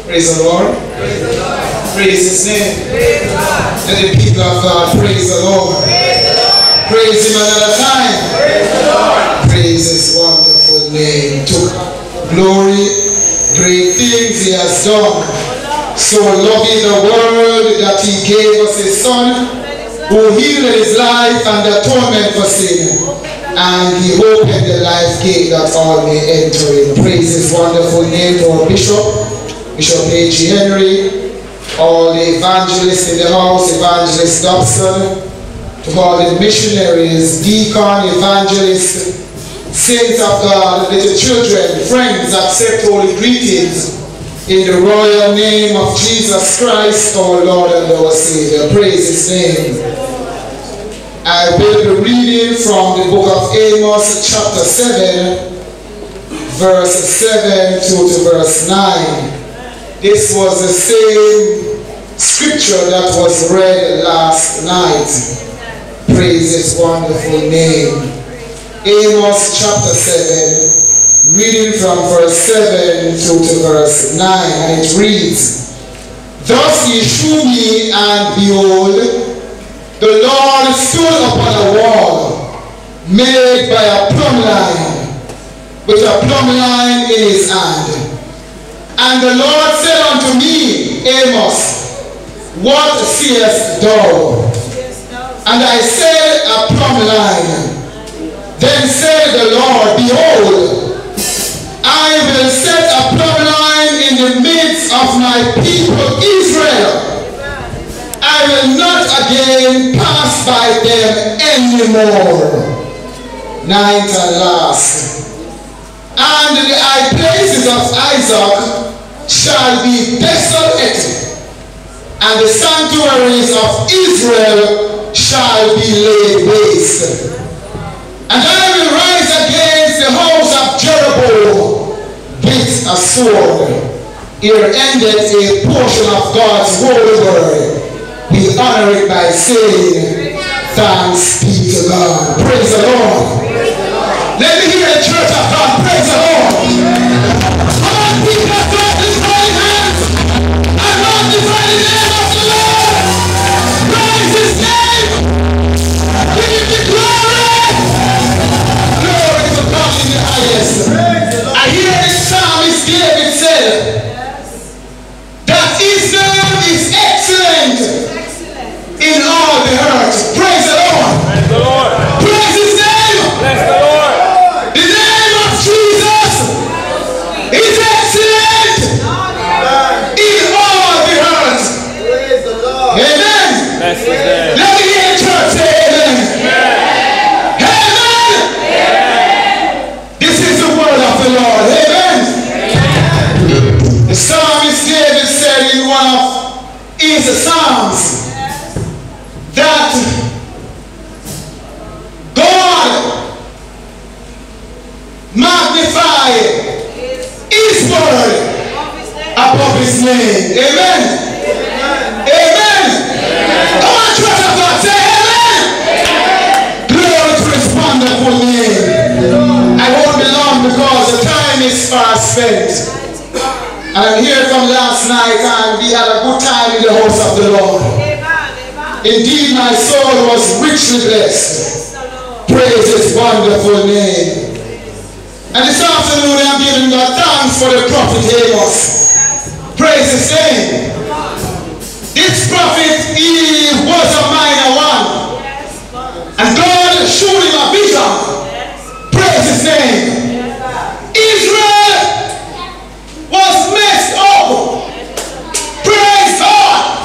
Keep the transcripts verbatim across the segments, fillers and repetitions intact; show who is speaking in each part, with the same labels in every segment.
Speaker 1: Praise the Lord. Praise the Lord. Praise His name.
Speaker 2: Praise God.
Speaker 1: Let the people of God praise the Lord.
Speaker 2: Praise the Lord.
Speaker 1: Praise Him another time.
Speaker 2: Praise the Lord.
Speaker 1: Praise His wonderful name. To glory, great things He has done. So loving the world that He gave us His Son, who healed his life and atonement for sin. And He opened the life gate that all may enter in. Praise His wonderful name to our Bishop, Bishop A G Henry, all the evangelists in the house, Evangelist Dobson, to all the missionaries, deacon, evangelists, saints of God, little children, friends, accept holy greetings in the royal name of Jesus Christ, our Lord and our Savior. Praise His name. I will be reading from the book of Amos, chapter seven, verse seven to, to verse nine. This was the same scripture that was read last night. Praise His wonderful name. Amos chapter seven, reading from verse seven to, to verse nine, and it reads, Thus ye shew me, and behold, the Lord stood upon a wall, made by a plumb line, with a plumb line in his hand. And the Lord said unto me, Amos, what seest thou? And I said, a plumb line. Then said the Lord, Behold, I will set a plumb line in the midst of my people Israel. I will not again pass by them anymore. Ninth and last. And the high places of Isaac shall be desolate, and the sanctuaries of Israel shall be laid waste. And I will rise against the house of Jeroboam with a sword. Here endeth a portion of God's holy word. We honor it by saying, thanks be to God. Praise the Lord. Praise the Lord. Let me hear the church of God. Praise the Lord. Come on, people of God, lift your hands and magnify the name of the Lord. Praise His name. Give Him the glory. Glory to God in the highest. I hear the psalmist David said that His name is excellent in all the earth. Praise the Lord. Praise the Lord. Praise His name. Bless the Lord. The name of Jesus is excellent in all the earth. Praise the Lord. Amen. Bless His name. Let me hear the church say amen. Amen. Amen. Amen. This is the word of the Lord. Amen. Amen. The psalmist David said in one of his psalms that God magnify His word above His name. Amen. Amen. Amen. Amen. Come on, church of God, say amen. Amen. Glory to His wonderful name. I won't be long because the time is fast spent. And I'm here from last night, and we had a good time in the house of the Lord. Indeed, my soul was richly blessed. Praise His wonderful name. And this afternoon I'm giving God thanks for the prophet Amos. Praise His name. This prophet, he was a minor one. And God showed him a vision. Praise His name. Israel was messed up. Praise God.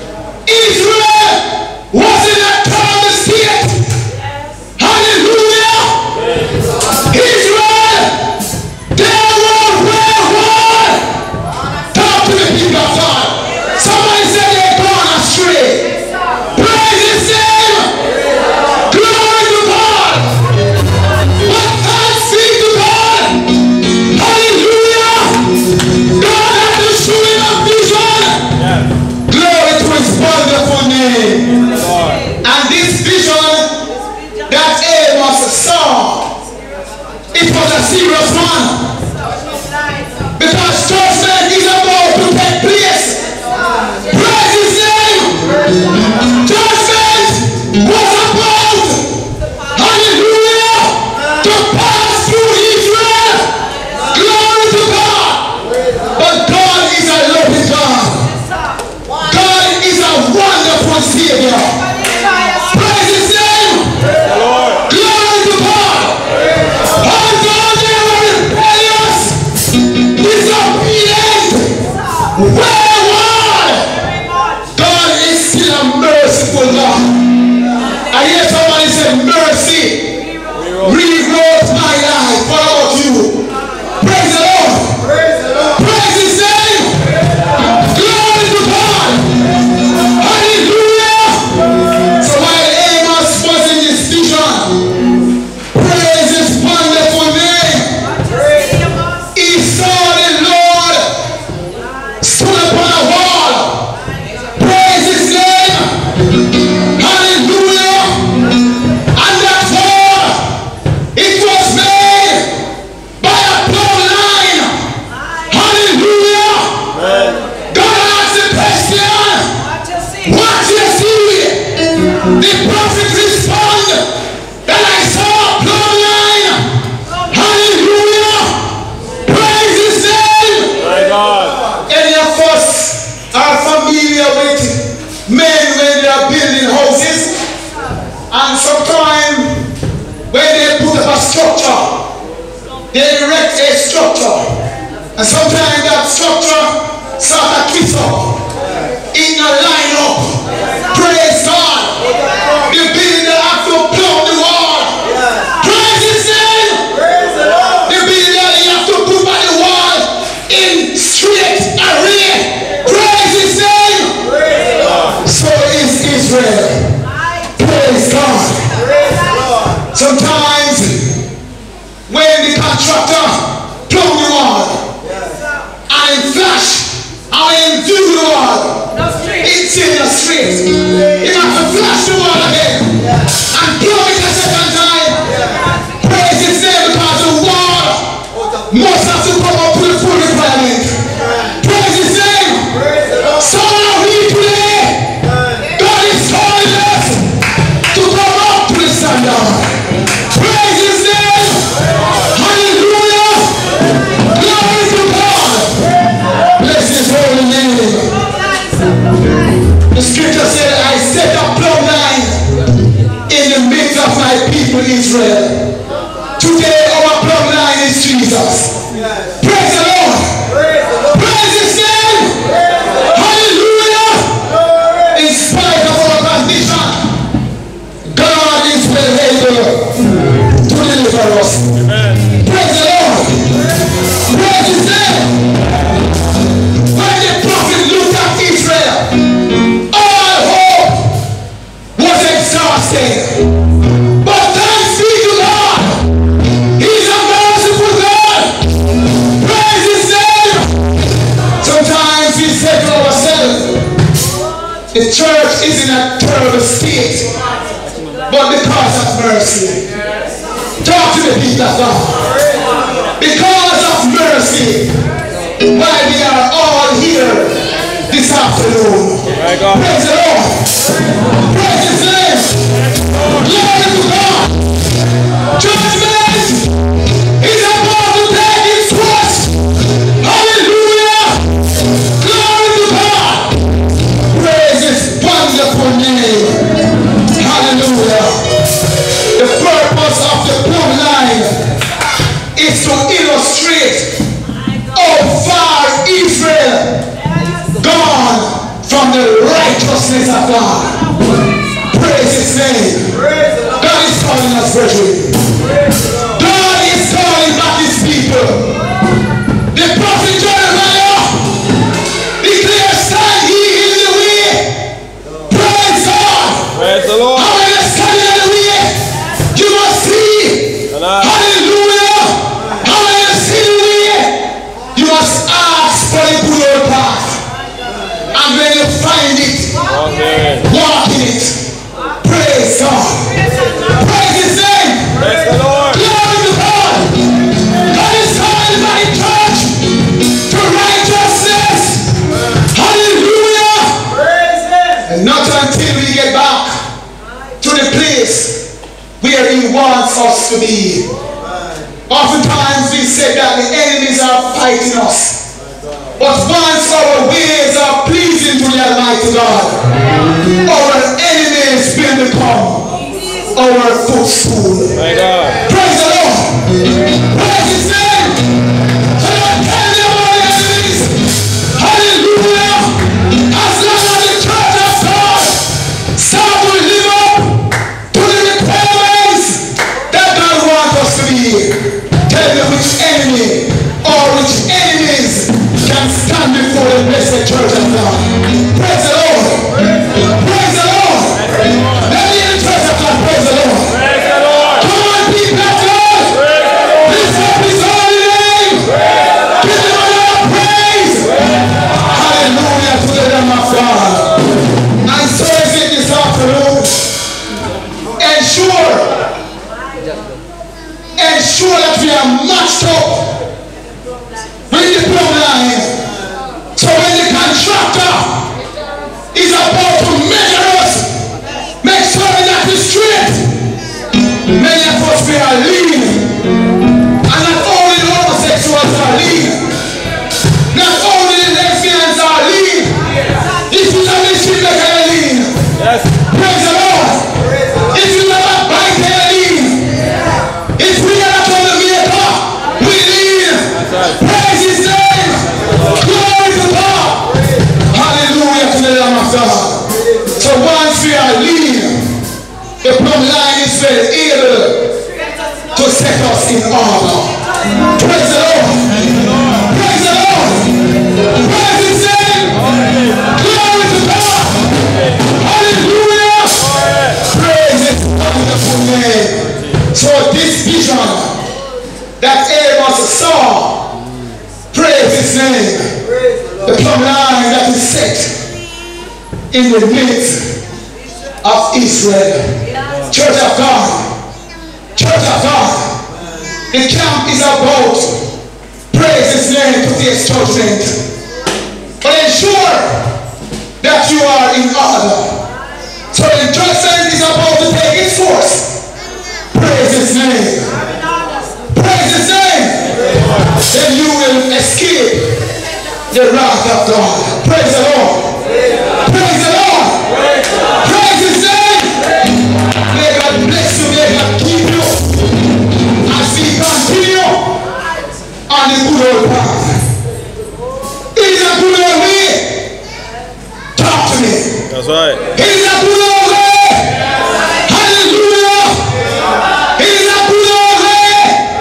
Speaker 1: Israel was in a terrible state. Hallelujah. Israel, they were well one. Talk to the people of God. Somebody said they're gone astray. Praise His name. Glory they erect a structure. And sometimes that structure sort of twist up. In a line up. Praise God. The builder have to plumb the wall. Praise His name. The builder you have to put by the wall in straight array. Praise His name. So is Israel. Praise God. Sometimes when the contractor plumb the wall and in flash and when do the wall, it's in the street. You have to flash the wall again and plumb it a second time. Praise His name, because the wall must have to come up to the full requirement. Praise His name. So now we today, God is calling us to come up to the standard. Praise His name. Hallelujah. Glory to God. Bless His holy name. The scripture said, I set a plumb line in the midst of my people Israel. Today our plumb line is Jesus. Praise the Lord. Praise His name. Hallelujah. In spite of our condition, God is well able to deliver us. Praise the Lord. Praise His name. When the prophet looked at Israel, all hope was exhausted. But thanks be to God, He's a merciful God. Praise His name. Sometimes we say to ourselves, the church is in a terrible state, but because of mercy. Talk to the people of God. Because of mercy, why we are all here this afternoon. Praise the Lord. Praise His name. Glory to God. Judgment is about to take its course. Hallelujah. Glory to God. Praise His wonderful name. Hallelujah. The purpose of the plumb line is to illustrate how far Israel gone from the righteousness of God. Praise His name. God is calling us, brethren. God is calling back His people. The prophet Jeremiah declares, stand ye in the way. Praise God.
Speaker 2: Praise the Lord.
Speaker 1: How are you standing in the way? You must see. Hallelujah. How are you see the way? You must ask for the good old path. And when you find it,
Speaker 2: Amen.
Speaker 1: walk in it. Praise God. Praise His name.
Speaker 2: Praise the Lord.
Speaker 1: Glory to God. God is calling my church to righteousness. Hallelujah.
Speaker 2: Praise Him.
Speaker 1: And not until we get back to the place where He wants us to be. Oftentimes we say that the enemies are fighting us. But once our ways are pleasing to the Almighty God, our enemies will become our footstool.
Speaker 2: My God.
Speaker 1: Praise the Lord. Praise His name. So don't tell me about the enemies. Hallelujah. As long as the church of God start to live up to the requirements that God wants us to be, tell me which enemy or which enemies can stand before the blessed church of God. Praise the Lord. Praise the Lord. Let me in the church of God. Praise the Lord.
Speaker 2: Praise the Lord.
Speaker 1: Come on, people of God. Lift up His holy name. Give Him another praise. Hallelujah to the Lamb of God. And so is it this afternoon. Ensure, ensure that we are matched up with the plumb line. So when the contractor is about to measure us, make sure that we're straight. Many of us we are lean. And not only the homosexuals are lean. Not only the lesbians are lean. If you love this shit, they are lean.
Speaker 2: Yes.
Speaker 1: Praise the Lord. If you love a bike, they are lean. If we are not on the maker, was in order. Praise the Lord. Praise the Lord. Praise His name. Glory to God. Hallelujah. Praise His wonderful name. So this vision that Amos saw, praise His name, the plumb line that is set in the midst of Israel. Church of God, Church of God, the camp is about, praise His name, to face judgment. But ensure that you are in order. So the judgment is about to take its course. Praise His name. Praise His name. Then you will escape the wrath of God. Praise the Lord. Praise the Lord. Praise His name. May God bless you. May God keep you as we continue on the good old path. It is a good old way. Talk to me.
Speaker 2: That's right.
Speaker 1: It is a good old way. Hallelujah. It is a good old way.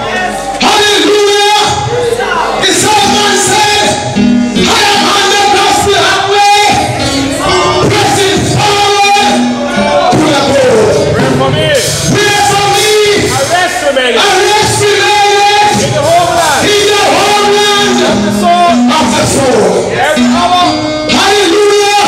Speaker 1: Hallelujah. The Solomon said, I am on the gospel highway, pressing forward to the goal.
Speaker 2: Pray for me.
Speaker 1: Pray for me.
Speaker 2: Arrest remaining.
Speaker 1: Arrest remaineth
Speaker 2: In the homeland.
Speaker 1: in the homeland
Speaker 2: Of the soul.
Speaker 1: of the soul.
Speaker 2: Every hour.
Speaker 1: Hallelujah.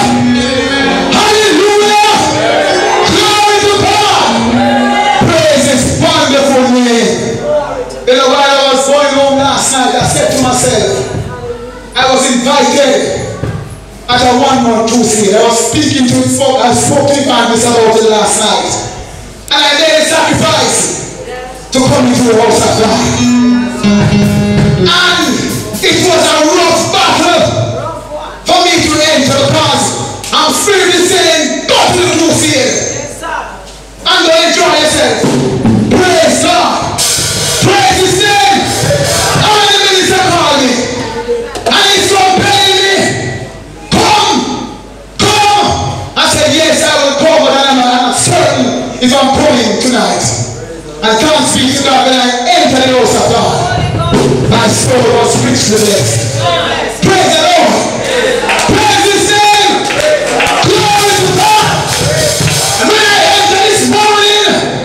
Speaker 1: Hallelujah. Glory to God. Praise His wonderful name. You know, while I was going home last night, I said to myself, I was invited at a one-month crusade. I was speaking to folk, I spoke to evangelist about it last night. And I made a sacrifice to come into the house of God. And it was a rough battle for me to enter because I'm spiritually saying, go to the crusade. And go enjoy yourself. Praise God. Praise His name. And the minister called me. And he's compelling me. Come. Come. I said, yes, I will come, but I'm not certain if I'm coming tonight. And thanks be to God, when I entered the house of God, my soul was richly blessed. Praise the Lord. Praise His name. Glory to God. And when I enter this morning,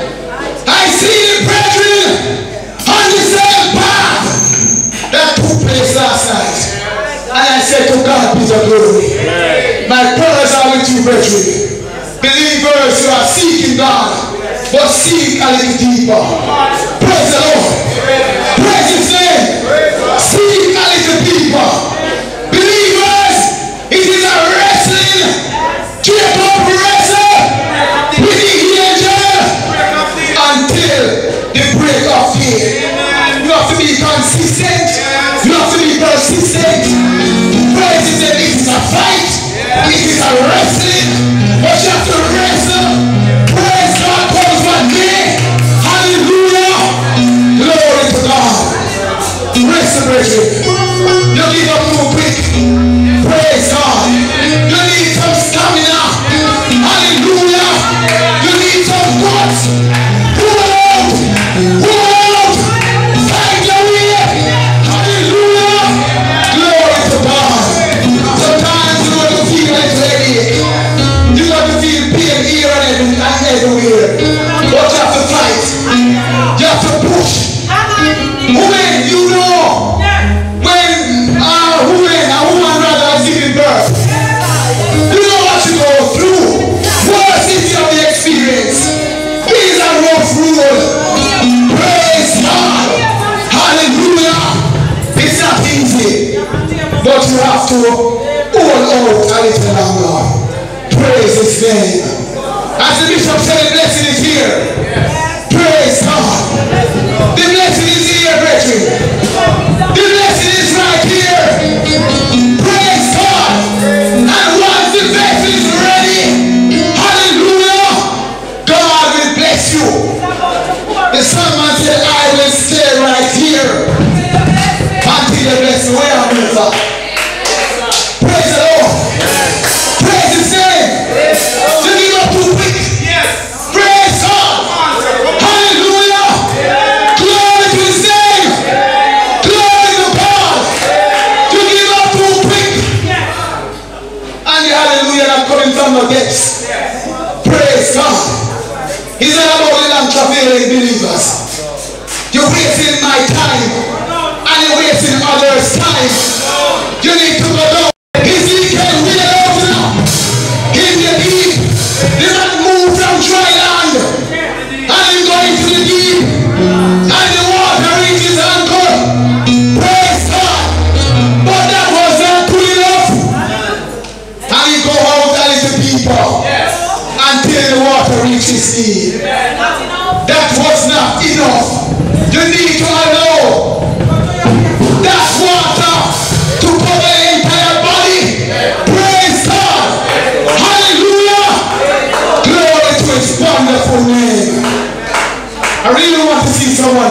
Speaker 1: I see the brethren on the same path that took place last night. And I said, to God be the glory. My prayers are with you, brethren. Believers who are seeking God, but seek a little deeper. Praise the Lord. Praise His name. Seek a little deeper. Believers, it is a wrestling. Jacob wrestled with the angel until the break of day. You have to be consistent. You have to be persistent. Praise His name. It is a fight. It is a wrestling. But you have to wrestle. Praise God comes one day. Hallelujah. Glory to God. Wrestle, brethren. You give up too quick. Praise God. You need some stamina. Hallelujah. You need some guts. Pull out. Pull out. Find your way. Hallelujah. Glory to God. Sometimes you want to feel like headache. You want to feel pain here and everywhere. But you have to fight. You have to push. When you know, when uh, woman, a woman rather is giving birth, you know what you go through. Worst is your experience. It is a rough road. Praise God. Hallelujah. It's not easy, but you have to hold out a little longer. Praise His name. As the bishop said, the blessing is here. Praise God. The blessing is here, brethren. The blessing is right here. Praise God. And once the vessel is ready, hallelujah, God will bless you. The Solomon said, I will stay right here until the blessing. Where are you, Father? Praise the Lord. Praise His name. You give up too quick. Praise God. Hallelujah.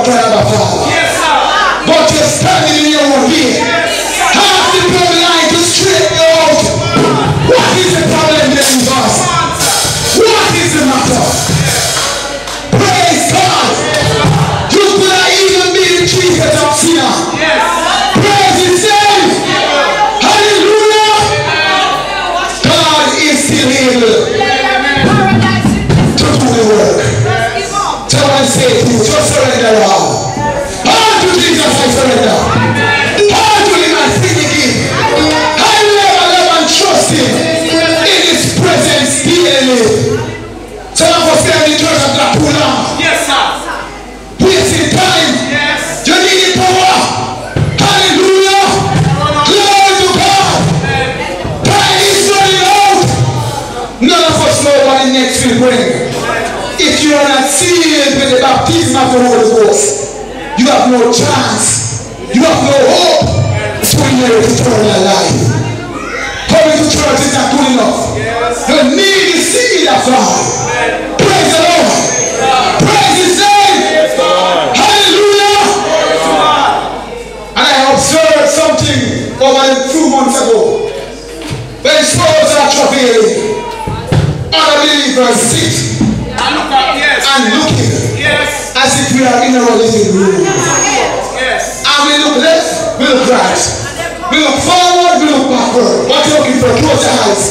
Speaker 1: cry about Father.
Speaker 2: Yes, sir.
Speaker 1: But you're standing in your own way. Half the blood line to straighten you out. What is the problem then, Jesus? What is the matter? Praise God. You could not even be the Jesus of sinner. Praise His name. Hallelujah. God is still able to do the work. Someone say to you, just surrender all. All to Jesus I surrender. All to Him I sing again. I never, never trust Him in His presence daily. Some of us stay in the church of that too long.
Speaker 2: Yes, sir.
Speaker 1: Wasting time.
Speaker 2: Yes.
Speaker 1: You need power. Hallelujah. Glory to God. Time is running out. None of us know what the next will bring. If you are not sealed with the baptism of the Holy Ghost, you have no chance. You have no hope to inherit eternal life. Coming to church is not good enough. You need the seed of God. Praise the Lord. Praise His name. Hallelujah. And I observed something over a few months ago. When souls are travailing, other believers sit and looking
Speaker 2: Yes.
Speaker 1: as if we are in a living room.
Speaker 2: Yes.
Speaker 1: And we look left, we look right. We look forward, we look backward. What you looking for? Close your eyes.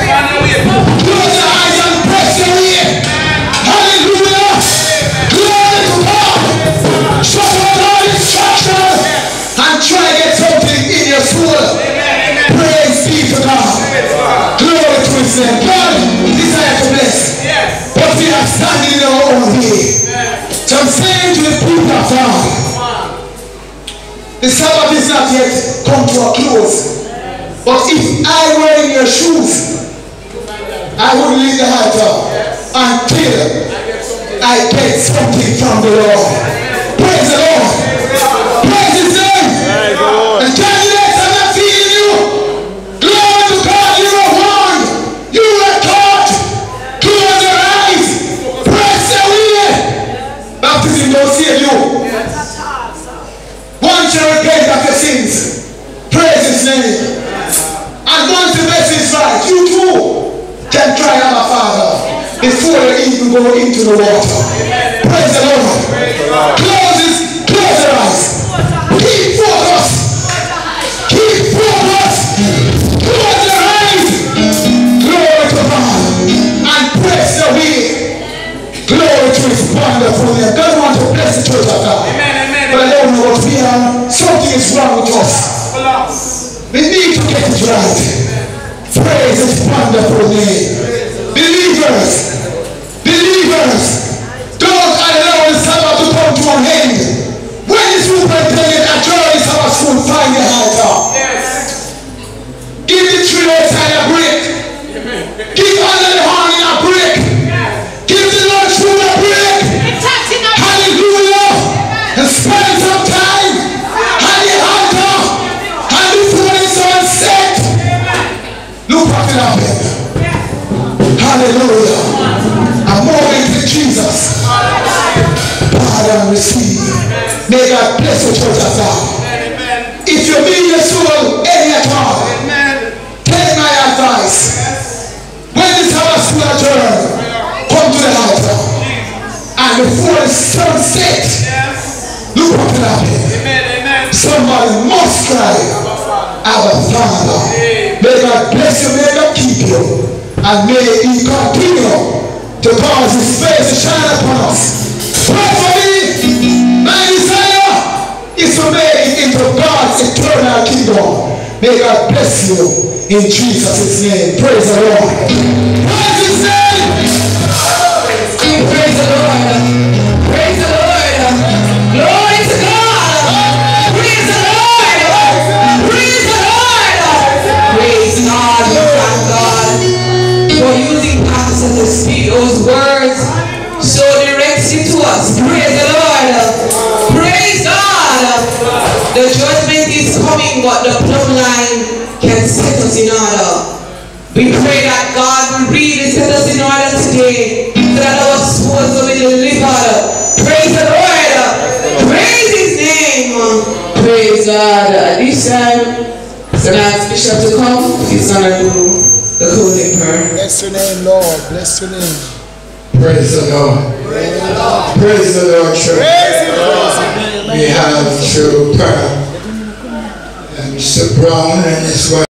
Speaker 1: Close your eyes and press your ear. Hallelujah. Glory to God. Shut out all distraction and try to get something in your soul. Praise be to God. Glory to His name. God desires to bless. But we are standing in our own way. So I'm saying to the people of God, the Sabbath is not yet come to a close. But if I were in your shoes, I wouldn't leave the altar until I get something from the Lord. Praise the Lord. Praise His name. And candidates are not feeling you. Glory to God, you were warned. You were taught. Close your eyes. Press your way. Baptism don't save you. Once you repent of your sins, praise His name. And once the best is right, you too can cry Abba Father before you even go into the water. Praise the Lord. Close His, close your eyes. Keep focused. Keep focused. Close your eyes. Glory to God. And press your way. Glory to His wonderful name. God wants to bless the church of God. But I don't know what we are. Something is wrong with us. We need to get it right. Praise His wonderful name. Believers, believers, don't allow the Sabbath to come to an end. When the superintendent adjourns the Sabbath school, find the altar. Give the three outside a break. Give under the horn a break. Give the lunch food a break. Hallelujah. And spend some time at the altar and before the sun set. Look what will happen. Hallelujah. A moment with Jesus. Father, receive. May God bless the church of God. If you mean your soul any at all, take my advice. When the Sabbath school adjourn, come to the altar. And before the sun sets, look what will happen. Somebody must cry, Abba Father. May God bless you, may God keep you. And may He continue to cause His face to shine upon us. Pray for me. My desire is to make it into God's eternal kingdom. May God bless you in Jesus' name. Praise the Lord. Praise His name.
Speaker 3: Praise the Lord. Praise the Lord. Glory to God. Praise the Lord. Praise the Lord. Praise God. Thank God for using pastors to speak those words so directly to us. Praise the Lord. Praise God. The judgment is coming, but the plumb line can set us in order. We pray that God will really set us in order today, so that our souls will be delivered. Praise the Lord. Praise God. At this time, I'm going to ask Bishop to come. He's going to do the closing prayer.
Speaker 1: Bless your name, Lord. Bless your name.
Speaker 4: Praise the Lord. Praise the Lord. Praise the Lord, church. We have through prayer and Mister Brown and his wife.